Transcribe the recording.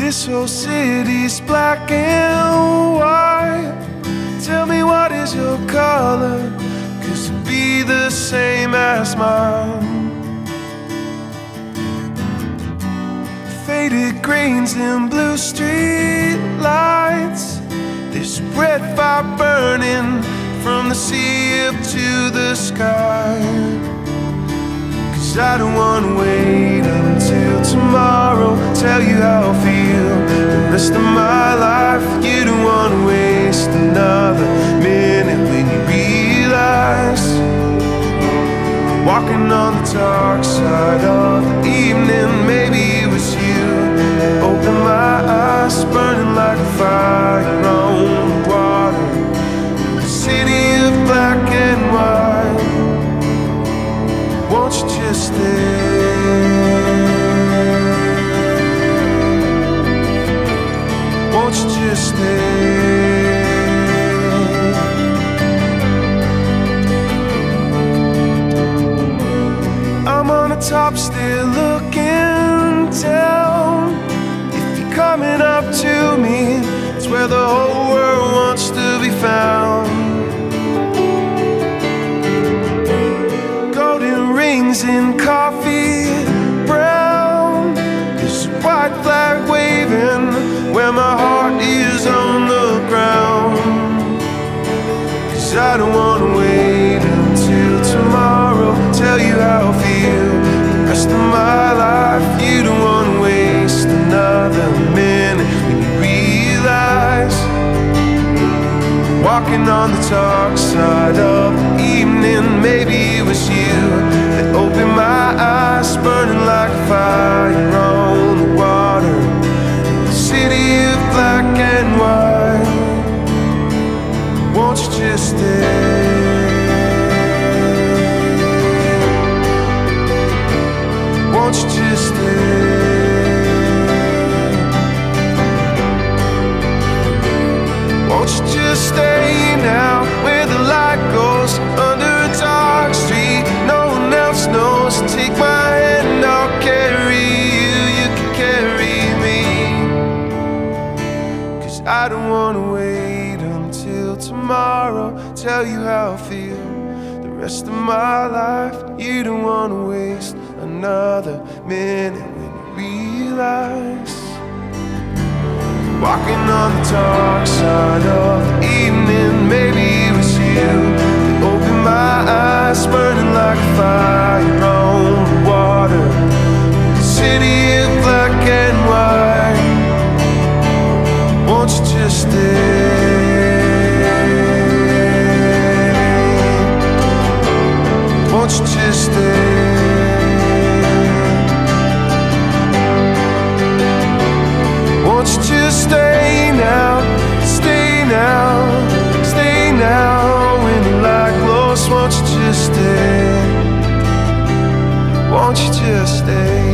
This whole city's black and white. Tell me, what is your color? 'Cause it'll be the same as mine. Faded greens and blue street lights. This red fire burning from the sea up to the sky. 'Cause I don't wanna wait until tomorrow, tell you how I feel the rest of my life. You don't wanna waste another minute when you realize walking on the dark side of the evening. Maybe it was you that opened my eyes, burning like a fire on the water. The city of black and white. Won't you just stay? Won't you just stay? I'm on the top still looking down. If you're coming up to me, it's where the whole world wants to be found. Golden rings in coffee brown. This white flag waving where my heart is on the ground. 'Cause I don't wanna wait until tomorrow, tell you how I feel the rest of my life. You don't wanna waste another minute when you realize walking on the dark side of the evening. Maybe it was you that opened my eyes, burning like a fire on the water. The city of black and white. Won't you just stay? Won't you just stay? Won't you just stay now where the light goes under a dark street? No one else knows. Take my hand, I'll carry you. You can carry me. 'Cause I don't wanna wait until tomorrow, tell you how I feel the rest of my life. You don't wanna waste another minute when you realize walking on the dark side of the evening. Maybe it was you that opened my eyes, burning like a fire on the water. The city of black and white. Won't you just stay? Won't you just stay? Won't you just stay now, stay now, stay now. When the light glows, won't you just stay? Won't you just stay?